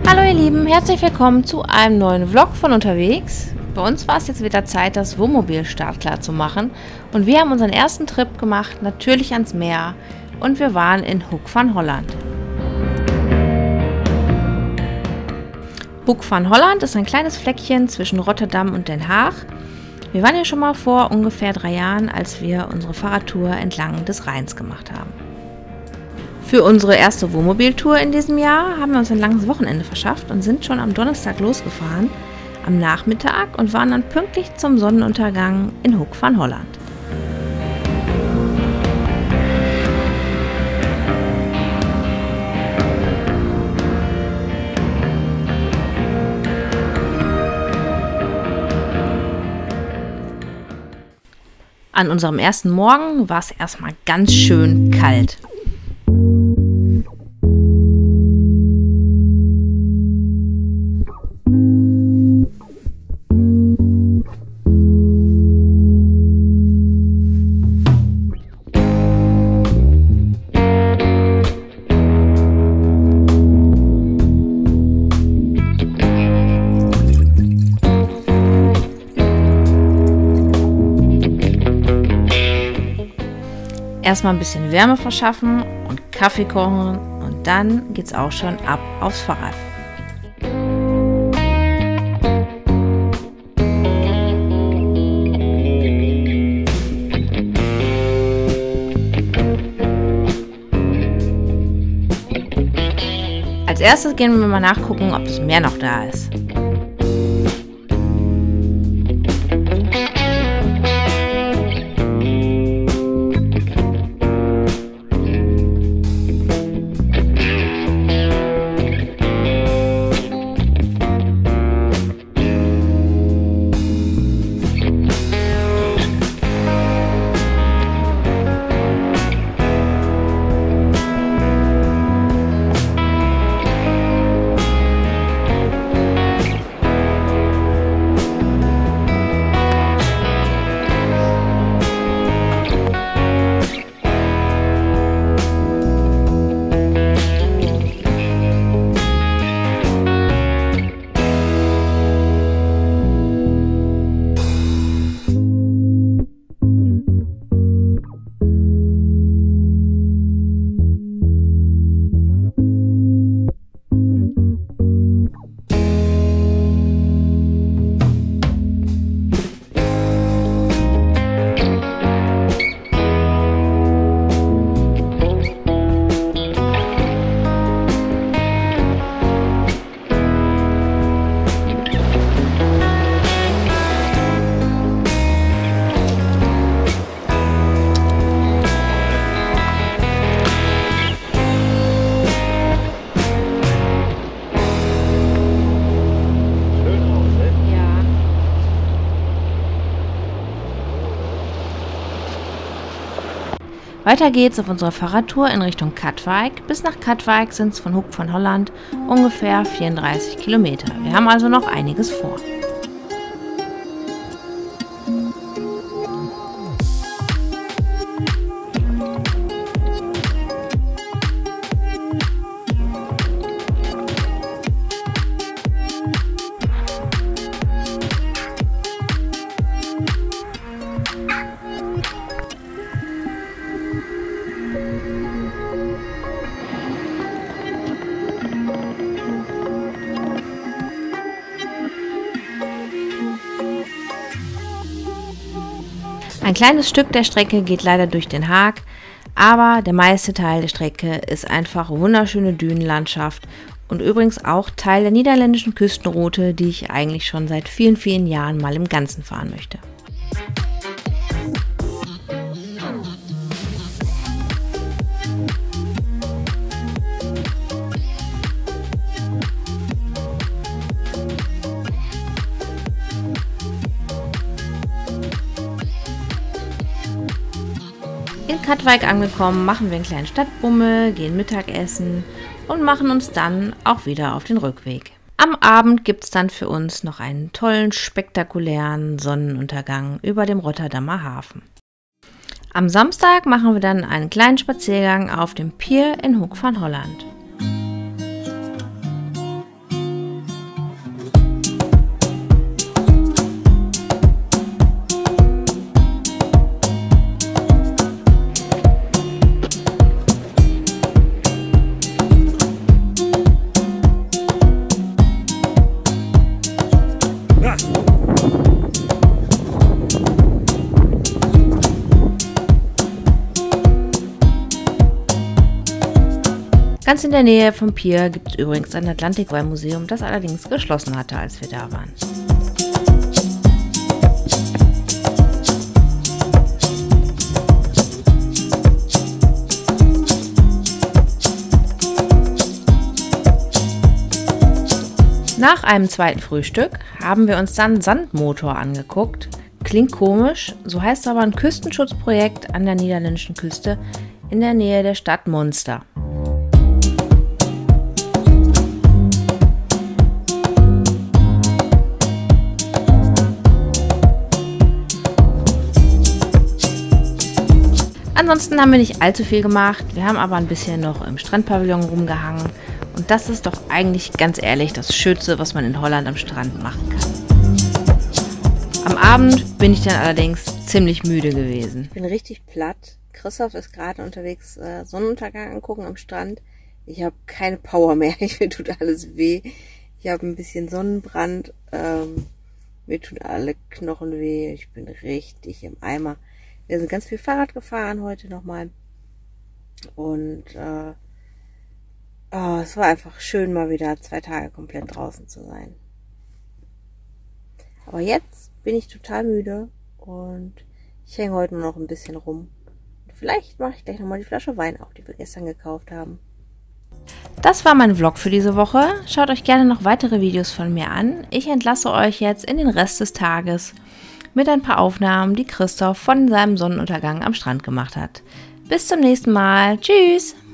Hallo ihr Lieben, herzlich willkommen zu einem neuen Vlog von unterwegs. Bei uns war es jetzt wieder Zeit, das Wohnmobil startklar zu machen und wir haben unseren ersten Trip gemacht, natürlich ans Meer, und wir waren in Hoek van Holland. Hoek van Holland ist ein kleines Fleckchen zwischen Rotterdam und Den Haag. Wir waren hier schon mal vor ungefähr 3 Jahren, als wir unsere Fahrradtour entlang des Rheins gemacht haben. Für unsere erste Wohnmobiltour in diesem Jahr haben wir uns ein langes Wochenende verschafft und sind schon am Donnerstag losgefahren, am Nachmittag, und waren dann pünktlich zum Sonnenuntergang in Hoek van Holland. An unserem ersten Morgen war es erstmal ganz schön kalt. Erstmal ein bisschen Wärme verschaffen und Kaffee kochen und dann geht's auch schon ab aufs Fahrrad. Als erstes gehen wir mal nachgucken, ob das Meer noch da ist. Weiter geht's auf unserer Fahrradtour in Richtung Katwijk. Bis nach Katwijk sind es von Hoek van Holland ungefähr 34 Kilometer. Wir haben also noch einiges vor. Ein kleines Stück der Strecke geht leider durch Den Haag, aber der meiste Teil der Strecke ist einfach wunderschöne Dünenlandschaft und übrigens auch Teil der niederländischen Küstenroute, die ich eigentlich schon seit vielen, vielen Jahren mal im Ganzen fahren möchte. In Katwijk angekommen, machen wir einen kleinen Stadtbummel, gehen Mittagessen und machen uns dann auch wieder auf den Rückweg. Am Abend gibt es dann für uns noch einen tollen, spektakulären Sonnenuntergang über dem Rotterdamer Hafen. Am Samstag machen wir dann einen kleinen Spaziergang auf dem Pier in Hoek van Holland. der Nähe vom Pier gibt es übrigens ein Atlantikwein-Museum, das allerdings geschlossen hatte, als wir da waren. Nach einem zweiten Frühstück haben wir uns dann Sandmotor angeguckt. Klingt komisch, so heißt aber ein Küstenschutzprojekt an der niederländischen Küste in der Nähe der Stadt Monster. Ansonsten haben wir nicht allzu viel gemacht, wir haben aber ein bisschen noch im Strandpavillon rumgehangen. Und das ist doch eigentlich, ganz ehrlich, das Schönste, was man in Holland am Strand machen kann. Am Abend bin ich dann allerdings ziemlich müde gewesen. Ich bin richtig platt. Christoph ist gerade unterwegs Sonnenuntergang angucken am Strand. Ich habe keine Power mehr. Mir tut alles weh. Ich habe ein bisschen Sonnenbrand. Mir tun alle Knochen weh. Ich bin richtig im Eimer. Wir sind ganz viel Fahrrad gefahren heute nochmal. Und es war einfach schön, mal wieder 2 Tage komplett draußen zu sein. Aber jetzt bin ich total müde und ich hänge heute nur noch ein bisschen rum. Vielleicht mache ich gleich nochmal die Flasche Wein auf, die wir gestern gekauft haben. Das war mein Vlog für diese Woche. Schaut euch gerne noch weitere Videos von mir an. Ich entlasse euch jetzt in den Rest des Tages mit ein paar Aufnahmen, die Christoph von seinem Sonnenuntergang am Strand gemacht hat. Bis zum nächsten Mal. Tschüss!